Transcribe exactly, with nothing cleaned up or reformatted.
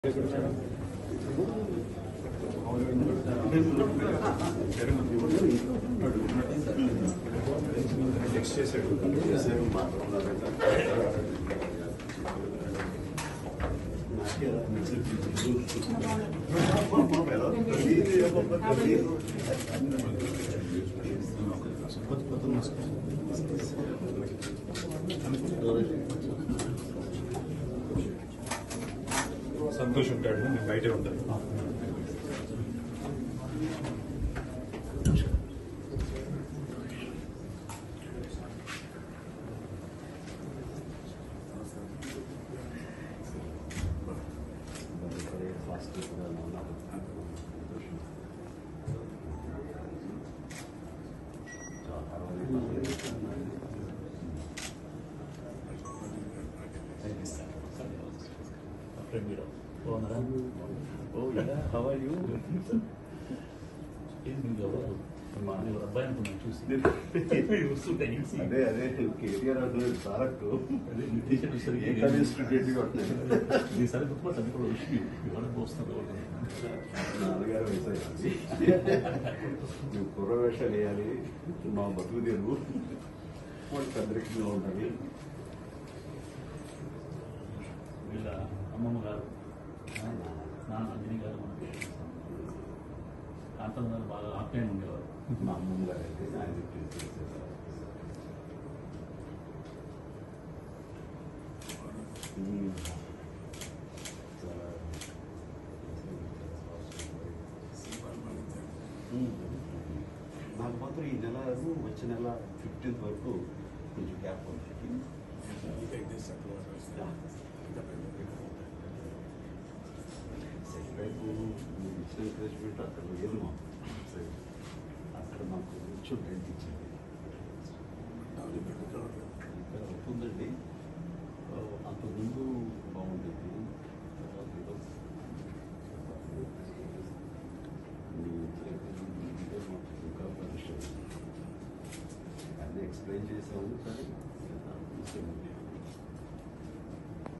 Next చేసాడు సంతోష్ ఉంటాడు, నేను బయటే ఉంటాను. Oh yeah, how are you? అబ్బాయి అనుకున్నాను చూసి అదే అదే కేసీఆర్ అంటున్నాడు సారట్టు ఈసారి గుర్తుపట్టు కూడా విషయం ఎవరికి వస్తుంది నాన్నగారు వయసు నువ్వు కుర్ర వేషాలు వేయాలి, మా బతుకు తెరువు వాళ్ళకి అదృష్టంగా ఉంటుంది. వీళ్ళ అమ్మమ్మ గారు నాన్న అంజనీ గారు మనకి కాంతం గారు బాగా ఆప్యాయం ఉండేవారు. మా అమ్మమ్మ గారు అయితే ఆయన నాకు మాత్రం ఈ నెల వచ్చే నెల ఫిఫ్టీన్త్ వరకు కొంచెం గ్యాప్ ఉంది. రేపు మీరు ఇచ్చిన ఎంకరేజ్మెంట్ అక్కడ లేదు మాకు, అక్కడ మాకు కొంచెం రెంట్ ఇచ్చింది. ఇక్కడ అవుతుందండి, అంతకుముందు బాగుండేది. ఇంకా పరిశ్రమ అన్నీ ఎక్స్ప్లెయిన్ చేసాము, కానీ